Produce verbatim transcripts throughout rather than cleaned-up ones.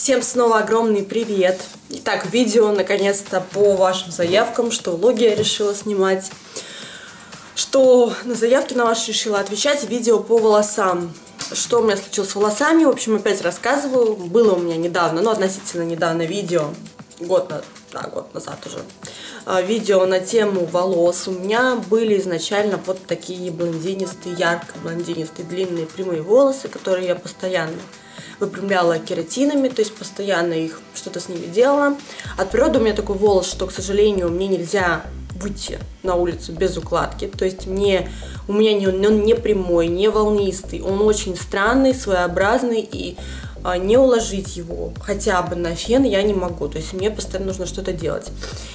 Всем снова огромный привет! Итак, видео наконец-то по вашим заявкам, что влоги я решила снимать, что на заявки на ваши решила отвечать, видео по волосам. Что у меня случилось с волосами, в общем, опять рассказываю. Было у меня недавно, ну относительно недавно видео, год, на, да, год назад уже, видео на тему волос. У меня были изначально вот такие блондинистые, ярко-блондинистые, длинные прямые волосы, которые я постоянно выпрямляла кератинами, то есть постоянно их что-то с ними делала. От природы у меня такой волос, что, к сожалению, мне нельзя выйти на улицу без укладки, то есть мне, у меня не, он не прямой, не волнистый, он очень странный, своеобразный, и а, не уложить его хотя бы на фен я не могу, то есть мне постоянно нужно что-то делать.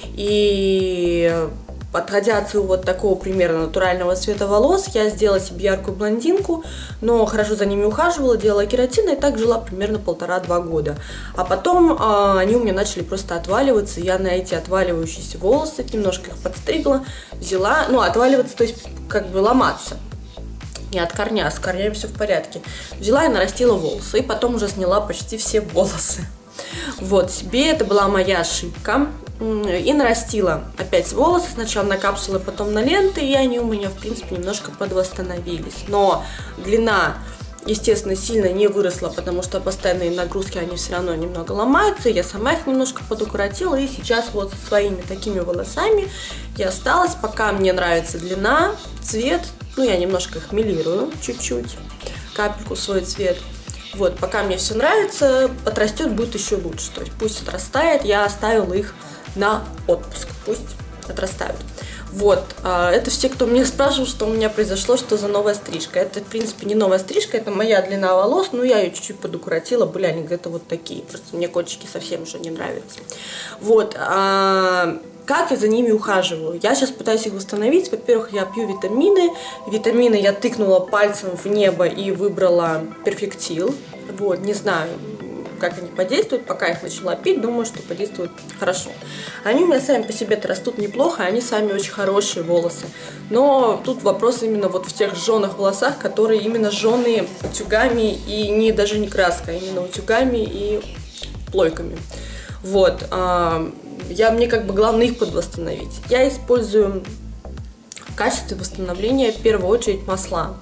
И подходя от своего вот такого примерно натурального цвета волос, я сделала себе яркую блондинку, но хорошо за ними ухаживала, делала кератин, и так жила примерно полтора-два года. А потом э, они у меня начали просто отваливаться, я на эти отваливающиеся волосы немножко их подстригла, взяла, ну отваливаться, то есть как бы ломаться. Не от корня, а с корнями все в порядке. Взяла и нарастила волосы, и потом уже сняла почти все волосы. Вот, себе это была моя ошибка. И нарастила опять волосы, сначала на капсулы, потом на ленты, и они у меня, в принципе, немножко подвосстановились. Но длина, естественно, сильно не выросла, потому что постоянные нагрузки, они все равно немного ломаются. Я сама их немножко подукоротила, и сейчас вот со своими такими волосами я осталась. Пока мне нравится длина, цвет, ну, я немножко их мелирую, чуть-чуть, капельку свой цвет. Вот, пока мне все нравится, отрастет, будет еще лучше. То есть пусть отрастает, я оставила их на отпуск, пусть отрастают. Вот, это все, кто меня спрашивал, что у меня произошло, что за новая стрижка. Это, в принципе, не новая стрижка, это моя длина волос, но я ее чуть-чуть подукоротила, были они где-то вот такие, просто мне кончики совсем уже не нравятся. Вот, а как я за ними ухаживаю? Я сейчас пытаюсь их восстановить. Во-первых, я пью витамины. Витамины я тыкнула пальцем в небо и выбрала перфектил. Вот, не знаю, как они подействуют, пока их начала пить, думаю, что подействуют хорошо. Они у меня сами по себе растут неплохо, они сами очень хорошие волосы. Но тут вопрос именно вот в тех жженых волосах, которые именно жженые утюгами и не даже не краской, а именно утюгами и плойками. Вот. Я, мне как бы главное их подвосстановить. Я использую в качестве восстановления в первую очередь масла.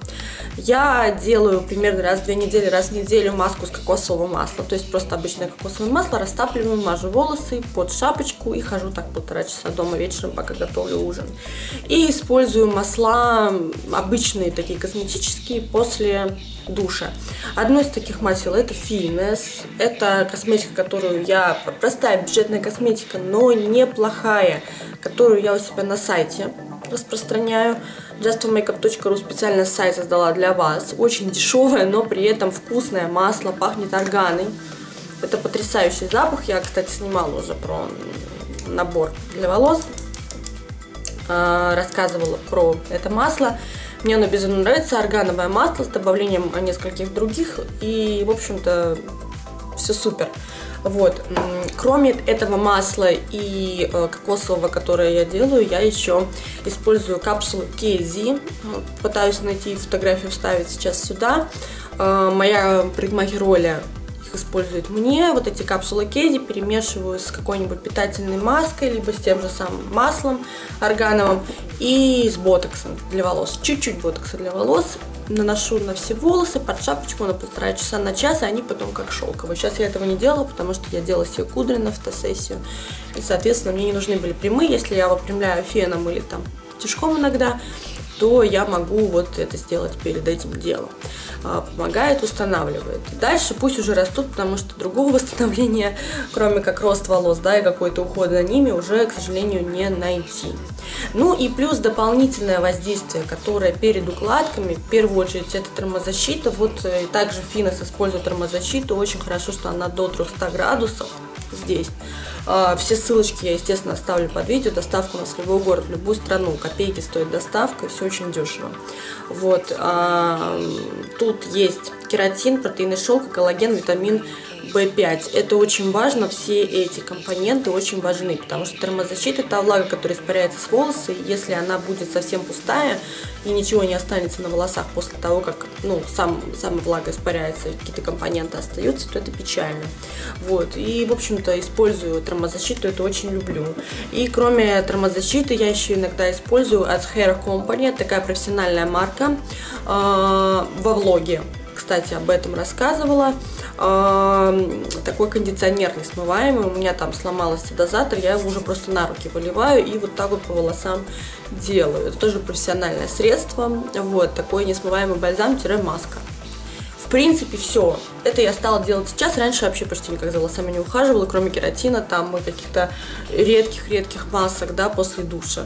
Я делаю примерно раз в две недели, раз в неделю маску с кокосового масла. То есть просто обычное кокосовое масло, растапливаю, мажу волосы под шапочку и хожу так полтора часа дома вечером, пока готовлю ужин. И использую масла обычные, такие косметические, после душа. Одно из таких масел это Финес. Это косметика, которую я, простая бюджетная косметика, но неплохая, которую я у себя на сайте распространяю. джаст фор мейкап точка ру специально сайт создала для вас. Очень дешевое, но при этом вкусное масло, пахнет органой. Это потрясающий запах. Я, кстати, снимала уже про набор для волос. Рассказывала про это масло. Мне оно безумно нравится, органовое масло с добавлением нескольких других, и, в общем-то, все супер. Вот, кроме этого масла и кокосового, которое я делаю, я еще использую капсулу Кейзи. Пытаюсь найти фотографию, вставить сейчас сюда. Моя парикмахер Оля их использует мне. Вот эти капсулы Кейзи перемешиваю с какой-нибудь питательной маской, либо с тем же самым маслом органовым и с ботоксом для волос. Чуть-чуть ботокса для волос. Наношу на все волосы, под шапочку на полтора часа, на час, и они потом как шелковые. Сейчас я этого не делала, потому что я делала себе кудри на фотосессию. И, соответственно, мне не нужны были прямые. Если я выпрямляю феном или там тяжком иногда, то я могу вот это сделать перед этим делом. Помогает, устанавливает. Дальше пусть уже растут, потому что другого восстановления, кроме как рост волос, да, и какой-то уход за ними, уже, к сожалению, не найти. Ну и плюс дополнительное воздействие, которое перед укладками, в первую очередь, это термозащита. Вот и также Финес использует термозащиту. Очень хорошо, что она до трёхсот градусов здесь. Все ссылочки я, естественно, оставлю под видео. Доставка у нас в любой город, в любую страну. Копейки стоит доставка, и все очень дешево. Вот. Тут есть кератин, протеины шелка, коллаген, витамин бэ пять. Это очень важно, все эти компоненты очень важны, потому что термозащита – это влага, которая испаряется с волоса, и если она будет совсем пустая и ничего не останется на волосах после того, как ну, сам, сама влага испаряется, какие-то компоненты остаются, то это печально. Вот. И, в общем-то, использую термозащиту, это очень люблю. И кроме термозащиты я еще иногда использую от Hair Company, это такая профессиональная марка, э, во влоге. Кстати, об этом рассказывала. Э, такой кондиционер несмываемый. У меня там сломался дозатор, я его уже просто на руки выливаю и вот так вот по волосам делаю. Это тоже профессиональное средство. Вот такой несмываемый бальзам-маска. В принципе, все. Это я стала делать сейчас. Раньше вообще почти никак за волосами не ухаживала, кроме кератина, там и каких-то редких-редких масок, да, после душа.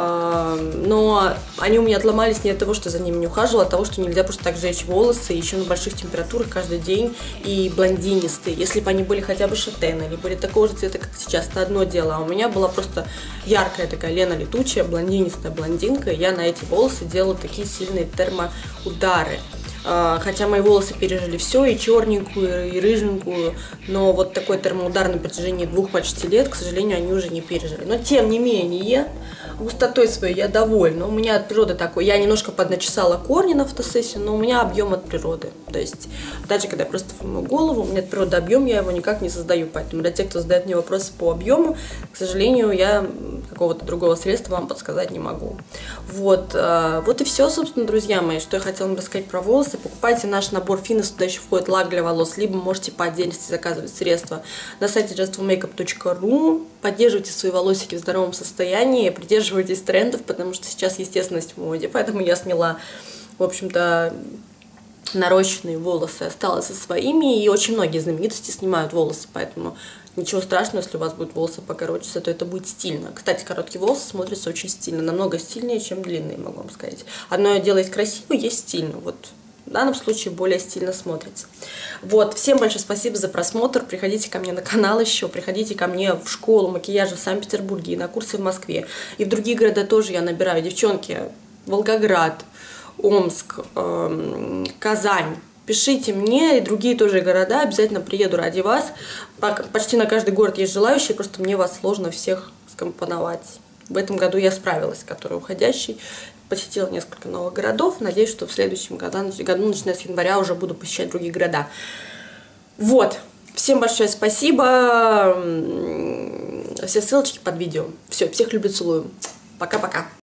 Но они у меня отломались не от того, что за ними не ухаживала, а от того, что нельзя просто так жечь волосы, еще на больших температурах каждый день, и блондинистые. Если бы они были хотя бы шатены, или были такого же цвета, как сейчас, это одно дело. А у меня была просто яркая такая Лена Летучая, блондинистая блондинка, и я на эти волосы делала такие сильные термоудары. Хотя мои волосы пережили все, и черненькую, и рыженькую, но вот такой термоудар на протяжении двух почти лет, к сожалению, они уже не пережили. Но тем не менее, густотой своей я довольна. У меня от природы такой, я немножко подначесала корни на фотосессию, но у меня объем от природы. То есть, даже когда я просто формую голову, у меня от природы объем, я его никак не создаю. Поэтому для тех, кто задает мне вопросы по объему, к сожалению, я какого-то другого средства вам подсказать не могу. Вот, вот и все, собственно, друзья мои, что я хотела вам рассказать про волосы. Покупайте наш набор Финес, туда еще входит лак для волос, либо можете по отдельности заказывать средства на сайте джаст фор мейкап точка ру. Поддерживайте свои волосики в здоровом состоянии, придерживайтесь трендов, потому что сейчас естественность в моде, поэтому я сняла, в общем-то, нарощенные волосы, осталась со своими, и очень многие знаменитости снимают волосы, поэтому ничего страшного, если у вас будут волосы покороче, то это будет стильно. Кстати, короткие волосы смотрятся очень стильно, намного стильнее, чем длинные, могу вам сказать. Одно дело есть красиво, есть стильно, вот. В данном случае более стильно смотрится. Вот, всем большое спасибо за просмотр. Приходите ко мне на канал еще, приходите ко мне в школу макияжа в Санкт-Петербурге, и на курсы в Москве. И в другие города тоже я набираю. Девчонки, Волгоград, Омск, э, Казань. Пишите мне, и другие тоже города, обязательно приеду ради вас. Почти на каждый город есть желающие, просто мне вас сложно всех скомпоновать. В этом году я справилась, который уходящий. Посетила несколько новых городов. Надеюсь, что в следующем году, году, начиная с января, уже буду посещать другие города. Вот. Всем большое спасибо. Все ссылочки под видео. Все, всех люблю, целую. Пока-пока.